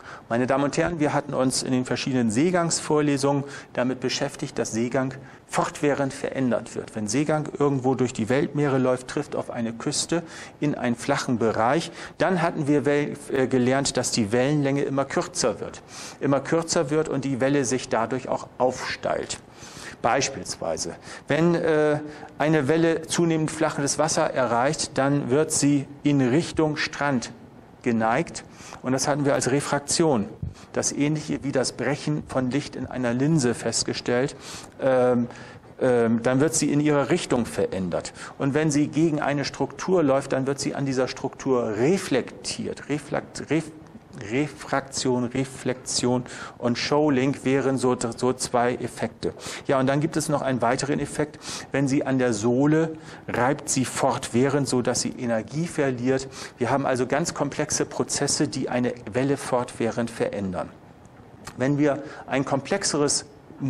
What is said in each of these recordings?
Meine Damen und Herren, wir hatten uns in den verschiedenen Seegangsvorlesungen damit beschäftigt, dass Seegang fortwährend verändert wird. Wenn Seegang irgendwo durch die Weltmeere läuft, trifft auf eine Küste in einen flachen Bereich, dann hatten wir gelernt, dass die Wellenlänge immer kürzer wird und die Welle sich dadurch auch aufsteilt. Beispielsweise, wenn eine Welle zunehmend flaches Wasser erreicht, dann wird sie in Richtung Strand geneigt und das hatten wir als Refraktion. Das Ähnliche wie das Brechen von Licht in einer Linse festgestellt. Dann wird sie in ihrer Richtung verändert. Und wenn sie gegen eine Struktur läuft, dann wird sie an dieser Struktur reflektiert. Refraktion, Reflexion und Shoaling wären so zwei Effekte. Ja, und dann gibt es noch einen weiteren Effekt. Wenn sie an der Sohle reibt sie fortwährend, so dass sie Energie verliert. Wir haben also ganz komplexe Prozesse, die eine Welle fortwährend verändern. Wenn wir ein komplexeres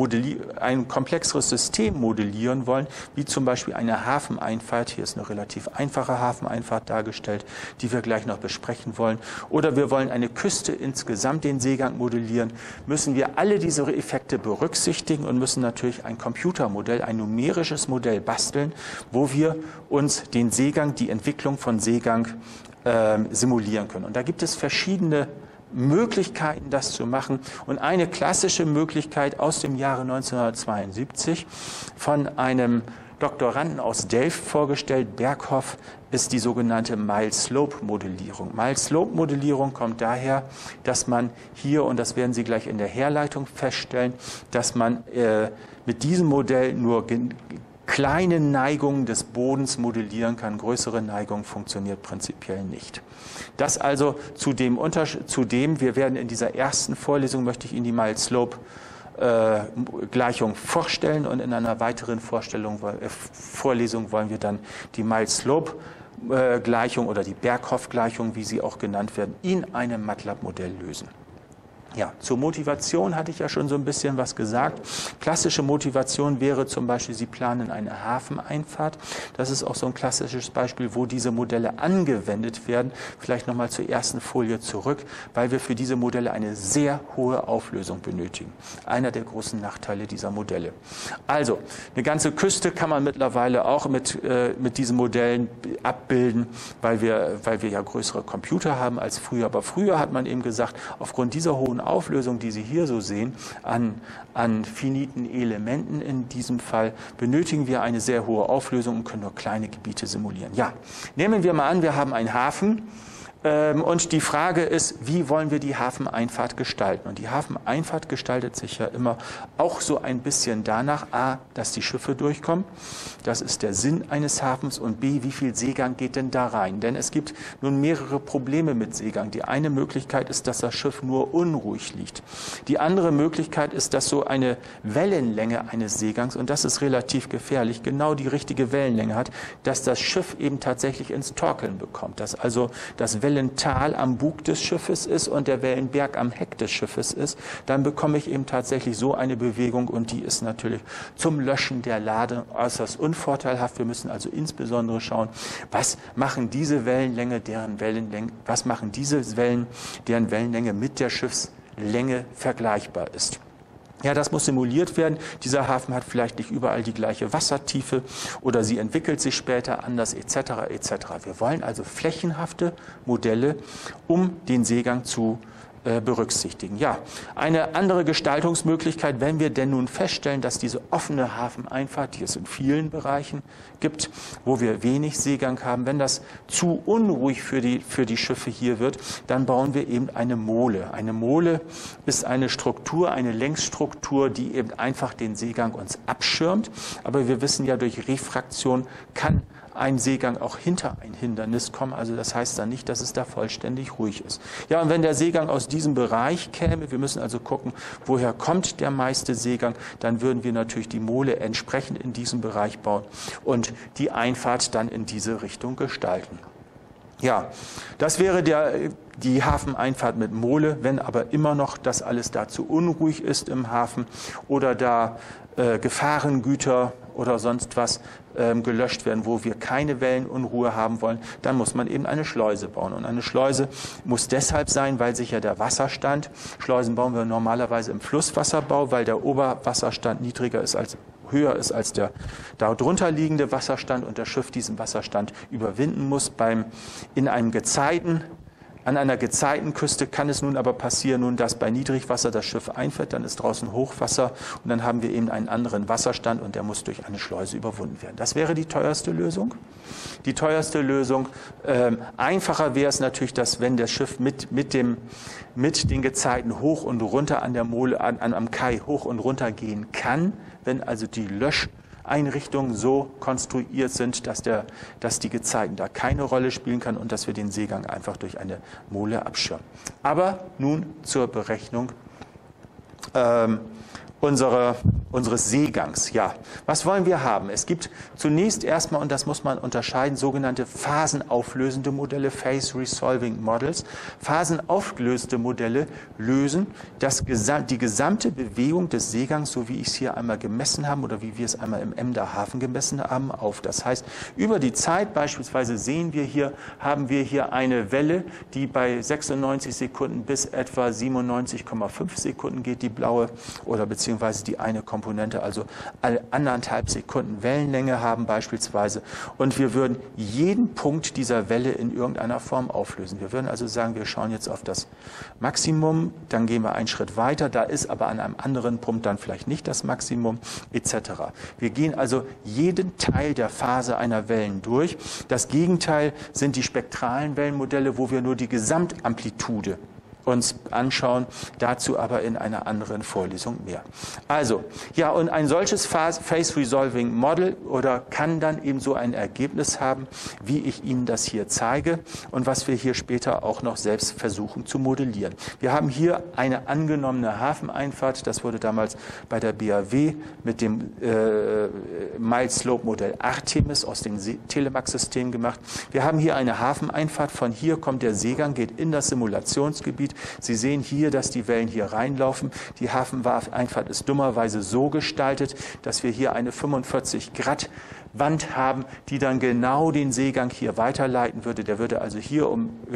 System modellieren wollen, wie zum Beispiel eine Hafeneinfahrt, hier ist eine relativ einfache Hafeneinfahrt dargestellt, die wir gleich noch besprechen wollen, oder wir wollen eine Küste insgesamt den Seegang modellieren, müssen wir alle diese Effekte berücksichtigen und müssen natürlich ein Computermodell, ein numerisches Modell basteln, wo wir uns den Seegang, die Entwicklung von Seegang simulieren können. Und da gibt es verschiedene Möglichkeiten, das zu machen. Und eine klassische Möglichkeit aus dem Jahre 1972 von einem Doktoranden aus Delft vorgestellt, Berghoff, ist die sogenannte Miles-Slope-Modellierung. Miles-Slope-Modellierung kommt daher, dass man hier, und das werden Sie gleich in der Herleitung feststellen, dass man mit diesem Modell nur kleine Neigungen des Bodens modellieren kann. Größere Neigungen funktioniert prinzipiell nicht. Das also zu dem, wir werden in dieser ersten Vorlesung, möchte ich Ihnen die Miles-Slope-Gleichung vorstellen und in einer weiteren Vorlesung wollen wir dann die Miles-Slope-Gleichung oder die Berghoff-Gleichung, wie sie auch genannt werden, in einem MATLAB-Modell lösen. Ja, zur Motivation hatte ich ja schon so ein bisschen was gesagt. Klassische Motivation wäre zum Beispiel, Sie planen eine Hafeneinfahrt. Das ist auch so ein klassisches Beispiel, wo diese Modelle angewendet werden. Vielleicht nochmal zur ersten Folie zurück, weil wir für diese Modelle eine sehr hohe Auflösung benötigen. Einer der großen Nachteile dieser Modelle. Also, eine ganze Küste kann man mittlerweile auch mit diesen Modellen abbilden, weil wir ja größere Computer haben als früher. Aber früher hat man eben gesagt, aufgrund dieser hohen Auflösung, die Sie hier so sehen, an finiten Elementen in diesem Fall, benötigen wir eine sehr hohe Auflösung und können nur kleine Gebiete simulieren. Ja, nehmen wir mal an, wir haben einen Hafen. Und die Frage ist, wie wollen wir die Hafeneinfahrt gestalten? Und die Hafeneinfahrt gestaltet sich ja immer auch so ein bisschen danach, a, dass die Schiffe durchkommen, das ist der Sinn eines Hafens, und b, wie viel Seegang geht denn da rein? Denn es gibt nun mehrere Probleme mit Seegang. Die eine Möglichkeit ist, dass das Schiff nur unruhig liegt. Die andere Möglichkeit ist, dass so eine Wellenlänge eines Seegangs, und das ist relativ gefährlich, genau die richtige Wellenlänge hat, dass das Schiff eben tatsächlich ins Torkeln bekommt, dass also das Wellental am Bug des Schiffes ist und der Wellenberg am Heck des Schiffes ist, dann bekomme ich eben tatsächlich so eine Bewegung, und die ist natürlich zum Löschen der Ladung äußerst unvorteilhaft. Wir müssen also insbesondere schauen, was machen diese Wellenlänge, deren Wellenlänge mit der Schiffslänge vergleichbar ist. Ja, das muss simuliert werden. Dieser Hafen hat vielleicht nicht überall die gleiche Wassertiefe oder sie entwickelt sich später anders etc. etc. Wir wollen also flächenhafte Modelle, um den Seegang zu berücksichtigen. Ja, eine andere Gestaltungsmöglichkeit, wenn wir denn nun feststellen, dass diese offene Hafeneinfahrt, die es in vielen Bereichen gibt, wo wir wenig Seegang haben, wenn das zu unruhig für die Schiffe hier wird, dann bauen wir eben eine Mole. Eine Mole ist eine Struktur, eine Längsstruktur, die eben einfach den Seegang uns abschirmt. Aber wir wissen ja, durch Refraktion kann ein Seegang auch hinter ein Hindernis kommen. Also das heißt dann nicht, dass es da vollständig ruhig ist. Ja, und wenn der Seegang aus diesem Bereich käme, wir müssen also gucken, woher kommt der meiste Seegang, dann würden wir natürlich die Mole entsprechend in diesem Bereich bauen und die Einfahrt dann in diese Richtung gestalten. Ja, das wäre die Hafeneinfahrt mit Mole, wenn aber immer noch das alles da zu unruhig ist im Hafen oder da Gefahrengüter oder sonst was gelöscht werden, wo wir keine Wellenunruhe haben wollen, dann muss man eben eine Schleuse bauen. Und eine Schleuse muss deshalb sein, weil sich ja der Wasserstand, Schleusen bauen wir normalerweise im Flusswasserbau, weil der Oberwasserstand höher ist als der darunter liegende Wasserstand und das Schiff diesen Wasserstand überwinden muss. An einer Gezeitenküste kann es nun aber passieren, dass bei Niedrigwasser das Schiff einfährt, dann ist draußen Hochwasser und dann haben wir eben einen anderen Wasserstand und der muss durch eine Schleuse überwunden werden. Das wäre die teuerste Lösung. Die teuerste Lösung, einfacher wäre es natürlich, dass wenn das Schiff mit den Gezeiten hoch und runter an der Mole, am Kai hoch und runter gehen kann, wenn also die Löscheinrichtungen so konstruiert sind, dass die Gezeiten da keine Rolle spielen kann und dass wir den Seegang einfach durch eine Mole abschirmen. Aber nun zur Berechnung unseres Seegangs. Ja, was wollen wir haben? Es gibt zunächst erstmal, und das muss man unterscheiden, sogenannte phasenauflösende Modelle, Phase Resolving Models. Phasenaufgelöste Modelle lösen die gesamte Bewegung des Seegangs, so wie ich es hier einmal gemessen habe oder wie wir es einmal im Emder Hafen gemessen haben, auf. Das heißt, über die Zeit beispielsweise haben wir hier eine Welle, die bei 96 Sekunden bis etwa 97,5 Sekunden geht, die blaue, oder beziehungsweise die eine Komponente, also 1,5 Sekunden Wellenlänge haben beispielsweise. Und wir würden jeden Punkt dieser Welle in irgendeiner Form auflösen. Wir würden also sagen, wir schauen jetzt auf das Maximum, dann gehen wir einen Schritt weiter, da ist aber an einem anderen Punkt dann vielleicht nicht das Maximum, etc. Wir gehen also jeden Teil der Phase einer Wellen durch. Das Gegenteil sind die spektralen Wellenmodelle, wo wir nur die Gesamtamplitude uns anschauen, dazu aber in einer anderen Vorlesung mehr. Also, ja, und ein solches Phase Resolving Model kann dann eben so ein Ergebnis haben, wie ich Ihnen das hier zeige und was wir hier später auch noch selbst versuchen zu modellieren. Wir haben hier eine angenommene Hafeneinfahrt, das wurde damals bei der BAW mit dem Mild-Slope-Modell Artemis aus dem Telemax-System gemacht. Wir haben hier eine Hafeneinfahrt, von hier kommt der Seegang, geht in das Simulationsgebiet. Sie sehen hier, dass die Wellen hier reinlaufen. Die Hafeneinfahrt ist dummerweise so gestaltet, dass wir hier eine 45 Grad Wand haben, die dann genau den Seegang hier weiterleiten würde. Der würde also hier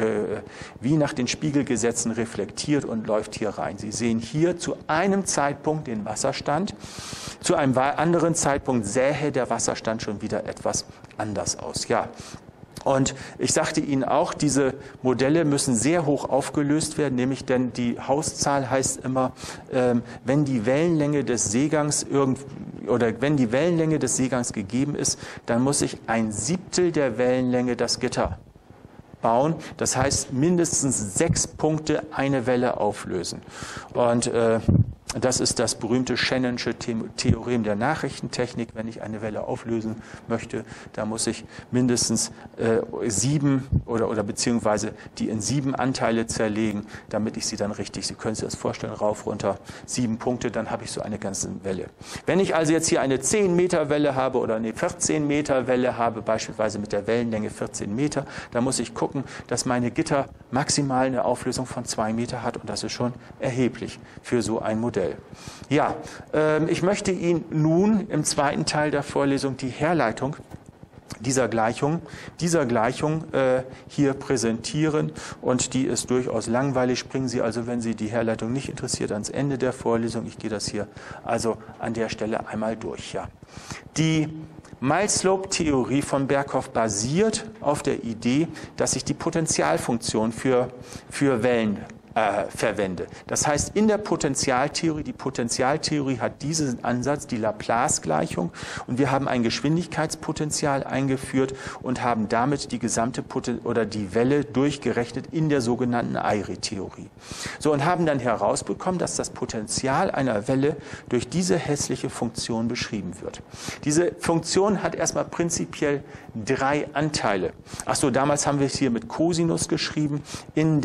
wie nach den Spiegelgesetzen reflektiert und läuft hier rein. Sie sehen hier zu einem Zeitpunkt den Wasserstand. Zu einem anderen Zeitpunkt sähe der Wasserstand schon wieder etwas anders aus. Ja. Und ich sagte Ihnen auch, diese Modelle müssen sehr hoch aufgelöst werden, nämlich denn die Hauszahl heißt immer, wenn die Wellenlänge des Seegangs gegeben ist, dann muss ich 1/7 der Wellenlänge das Gitter bauen. Das heißt, mindestens 6 Punkte eine Welle auflösen. Und das ist das berühmte Shannonsche Theorem der Nachrichtentechnik. Wenn ich eine Welle auflösen möchte, da muss ich mindestens 7 oder beziehungsweise die in 7 Anteile zerlegen, damit ich sie dann richtig, Sie können sich das vorstellen, rauf, runter, 7 Punkte, dann habe ich so eine ganze Welle. Wenn ich also jetzt hier eine 10 Meter Welle habe oder eine 14 Meter Welle habe, beispielsweise mit der Wellenlänge 14 Meter, dann muss ich gucken, dass meine Gitter maximal eine Auflösung von 2 Meter hat und das ist schon erheblich für so ein Modell. Ja, ich möchte Ihnen nun im zweiten Teil der Vorlesung die Herleitung dieser Gleichung hier präsentieren und die ist durchaus langweilig. Springen Sie also, wenn Sie die Herleitung nicht interessiert, ans Ende der Vorlesung. Ich gehe das hier also an der Stelle einmal durch. Ja. Die Mild-Slope-Theorie von Berghoff basiert auf der Idee, dass ich die Potentialfunktion für Wellen verwende. Das heißt, in der Potentialtheorie, die Potentialtheorie hat diesen Ansatz, die Laplace-Gleichung, und wir haben ein Geschwindigkeitspotential eingeführt und haben damit die gesamte die Welle durchgerechnet in der sogenannten Airy-Theorie. So, und haben dann herausbekommen, dass das Potential einer Welle durch diese hässliche Funktion beschrieben wird. Diese Funktion hat erstmal prinzipiell 3 Anteile. Achso, damals haben wir es hier mit Cosinus geschrieben. In der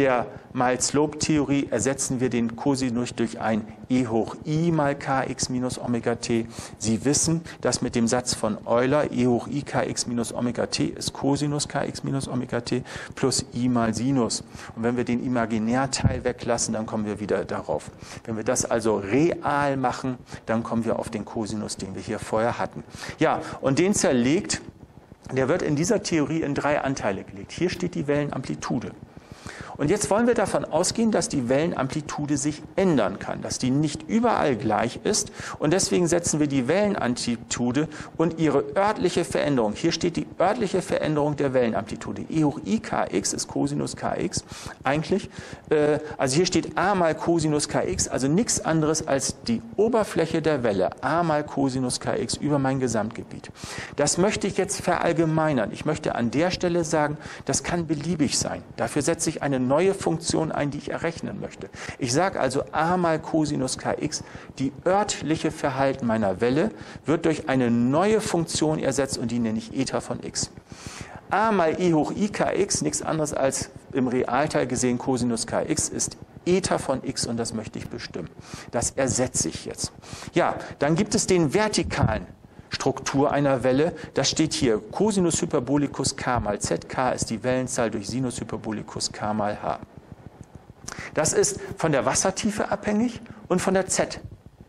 Miles-Slope-Theorie ersetzen wir den Cosinus durch ein e hoch i mal kx minus Omega t. Sie wissen, dass mit dem Satz von Euler e hoch i kx minus Omega t ist Cosinus kx minus Omega t plus i mal Sinus. Und wenn wir den Imaginärteil weglassen, dann kommen wir wieder darauf. Wenn wir das also real machen, dann kommen wir auf den Cosinus, den wir hier vorher hatten. Ja, und den zerlegt, der wird in dieser Theorie in 3 Anteile gelegt. Hier steht die Wellenamplitude. Und jetzt wollen wir davon ausgehen, dass die Wellenamplitude sich ändern kann, dass die nicht überall gleich ist. Und deswegen setzen wir die Wellenamplitude und ihre örtliche Veränderung. Hier steht die örtliche Veränderung der Wellenamplitude. E hoch i kx ist Cosinus kx. Eigentlich, also hier steht a mal Cosinus kx, also nichts anderes als die Oberfläche der Welle, a mal Cosinus kx über mein Gesamtgebiet. Das möchte ich jetzt verallgemeinern. Ich möchte an der Stelle sagen, das kann beliebig sein. Dafür setze ich eine neue Funktion ein, die ich errechnen möchte. Ich sage also a mal Cosinus kx, die örtliche Verhalten meiner Welle wird durch eine neue Funktion ersetzt und die nenne ich eta von x. A mal e hoch i kx, nichts anderes als im Realteil gesehen Cosinus kx, ist eta von x und das möchte ich bestimmen. Das ersetze ich jetzt. Ja, dann gibt es den vertikalen Struktur einer Welle, das steht hier, Cosinus Hyperbolicus k mal z, k ist die Wellenzahl durch Sinus Hyperbolicus k mal h. Das ist von der Wassertiefe abhängig und von der z,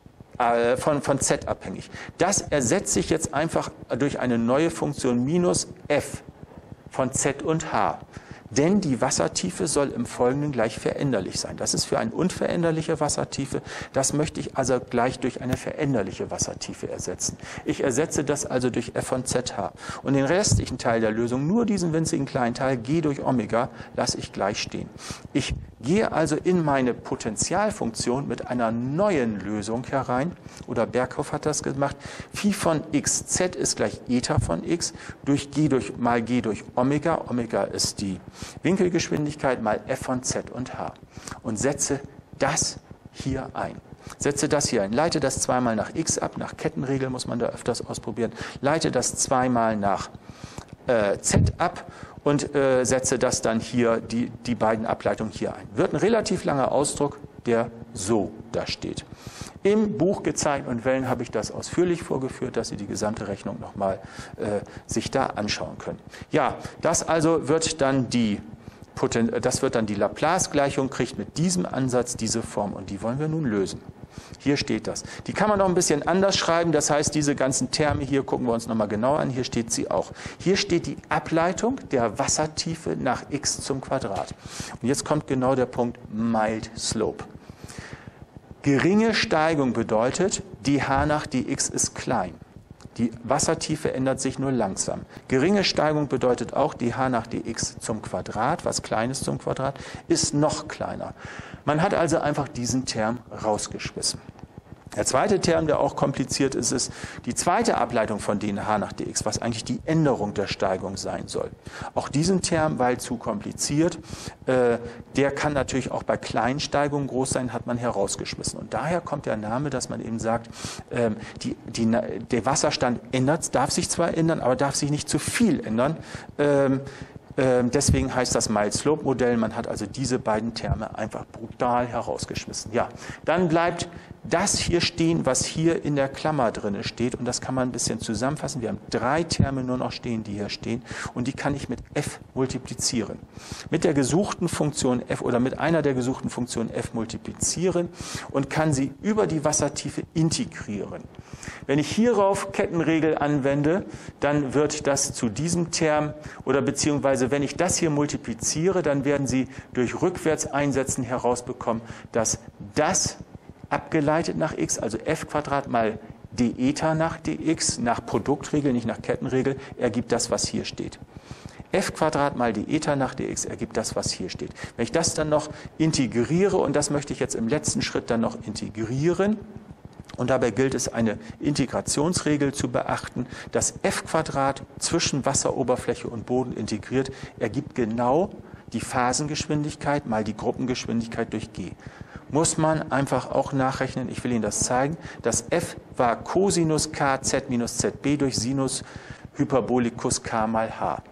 von z abhängig. Das ersetze ich jetzt einfach durch eine neue Funktion minus f von z und h. Denn die Wassertiefe soll im Folgenden gleich veränderlich sein. Das ist für eine unveränderliche Wassertiefe. Das möchte ich also gleich durch eine veränderliche Wassertiefe ersetzen. Ich ersetze das also durch f von zh. Und den restlichen Teil der Lösung, nur diesen winzigen kleinen Teil, g durch Omega, lasse ich gleich stehen. Ich gehe also in meine Potentialfunktion mit einer neuen Lösung herein, oder Berghoff hat das gemacht, Phi von xz ist gleich eta von x, durch g durch Omega, Omega ist die Winkelgeschwindigkeit mal f von z und h. Und setze das hier ein. Setze das hier ein. Leite das zweimal nach x ab, nach Kettenregel muss man da öfters ausprobieren. Leite das zweimal nach z ab und setze das dann hier, die beiden Ableitungen hier ein. Wird ein relativ langer Ausdruck, der so da steht. Im Buch Gezeiten und Wellen habe ich das ausführlich vorgeführt, dass Sie die gesamte Rechnung nochmal sich da anschauen können. Ja, das also wird dann die Laplace-Gleichung, kriegt mit diesem Ansatz diese Form und die wollen wir nun lösen. Hier steht das. Die kann man noch ein bisschen anders schreiben, das heißt, diese ganzen Terme hier gucken wir uns nochmal genauer an, hier steht sie auch. Hier steht die Ableitung der Wassertiefe nach x zum Quadrat. Und jetzt kommt genau der Punkt Mild Slope. Geringe Steigung bedeutet, dh nach dx ist klein. Die Wassertiefe ändert sich nur langsam. Geringe Steigung bedeutet auch, dh nach dx zum Quadrat, was Kleines zum Quadrat, ist noch kleiner. Man hat also einfach diesen Term rausgeschmissen. Der zweite Term, der auch kompliziert ist, ist die zweite Ableitung von dh nach dx, was eigentlich die Änderung der Steigung sein soll. Auch diesen Term, weil zu kompliziert, der kann natürlich auch bei kleinen Steigungen groß sein, hat man herausgeschmissen. Und daher kommt der Name, dass man eben sagt, der Wasserstand darf sich zwar ändern, aber darf sich nicht zu viel ändern. Deswegen heißt das Mild-Slope-Modell. Man hat also diese beiden Terme einfach brutal herausgeschmissen. Ja, dann bleibt das hier stehen, was hier in der Klammer drin steht. Und das kann man ein bisschen zusammenfassen. Wir haben 3 Terme nur noch stehen, die hier stehen. Und die kann ich mit f multiplizieren. Mit der gesuchten Funktion f oder mit einer der gesuchten Funktionen f multiplizieren und kann sie über die Wassertiefe integrieren. Wenn ich hierauf Kettenregel anwende, dann wird das zu diesem Term oder beziehungsweise wenn ich das hier multipliziere, dann werden Sie durch Rückwärtseinsetzen herausbekommen, dass das abgeleitet nach x, also f² mal d eta nach dx, nach Produktregel, nicht nach Kettenregel, ergibt das, was hier steht. f² mal d eta nach dx ergibt das, was hier steht. Wenn ich das dann noch integriere, und das möchte ich jetzt im letzten Schritt dann noch integrieren, und dabei gilt es, eine Integrationsregel zu beachten. Das f² zwischen Wasseroberfläche und Boden integriert, ergibt genau die Phasengeschwindigkeit mal die Gruppengeschwindigkeit durch g. Muss man einfach auch nachrechnen, ich will Ihnen das zeigen. Das f war Cosinus kz minus zb durch Sinus Hyperbolicus k mal h.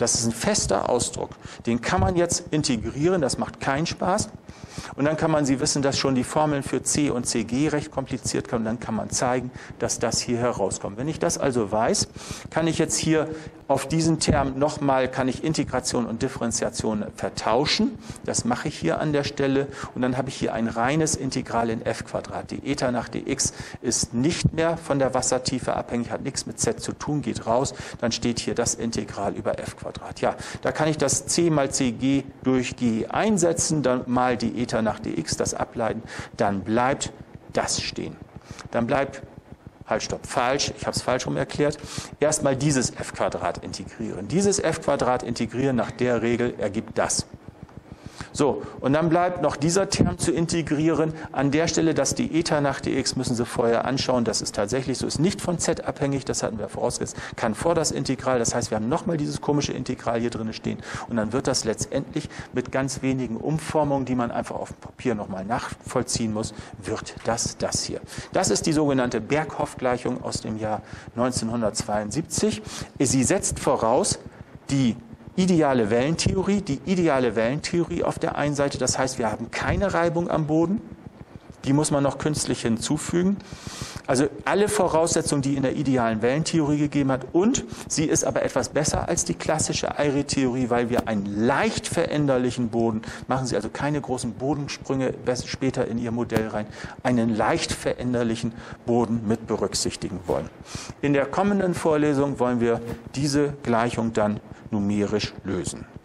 Das ist ein fester Ausdruck. Den kann man jetzt integrieren, das macht keinen Spaß. Und dann kann man, Sie wissen, dass schon die Formeln für C und CG recht kompliziert kommen. Dann kann man zeigen, dass das hier herauskommt. Wenn ich das also weiß, kann ich jetzt hier auf diesen Term nochmal, kann ich Integration und Differentiation vertauschen. Das mache ich hier an der Stelle. Und dann habe ich hier ein reines Integral in f². Die Eta nach dx ist nicht mehr von der Wassertiefe abhängig, hat nichts mit z zu tun, geht raus. Dann steht hier das Integral über f². Ja, da kann ich das c mal cg durch g einsetzen, dann mal die Eta nach dx, das ableiten. Dann bleibt das stehen. Dann bleibt, halt, stopp, falsch, ich habe es falsch rum erklärt, erstmal dieses f² integrieren. Dieses f² integrieren nach der Regel ergibt das. So, und dann bleibt noch dieser Term zu integrieren. An der Stelle, dass die Eta nach dx, müssen Sie vorher anschauen, das ist tatsächlich so, ist nicht von z abhängig, das hatten wir vorausgesetzt, kann vor das Integral, das heißt, wir haben nochmal dieses komische Integral hier drin stehen und dann wird das letztendlich mit ganz wenigen Umformungen, die man einfach auf dem Papier nochmal nachvollziehen muss, wird das hier. Das ist die sogenannte Berghoff-Gleichung aus dem Jahr 1972. Sie setzt voraus die ideale Wellentheorie, auf der einen Seite, das heißt, wir haben keine Reibung am Boden, die muss man noch künstlich hinzufügen. Also alle Voraussetzungen, die in der idealen Wellentheorie gegeben hat, und sie ist aber etwas besser als die klassische Eyre-Theorie, weil wir einen leicht veränderlichen Boden, machen Sie also keine großen Bodensprünge später in Ihr Modell rein, einen leicht veränderlichen Boden mit berücksichtigen wollen. In der kommenden Vorlesung wollen wir diese Gleichung dann numerisch lösen.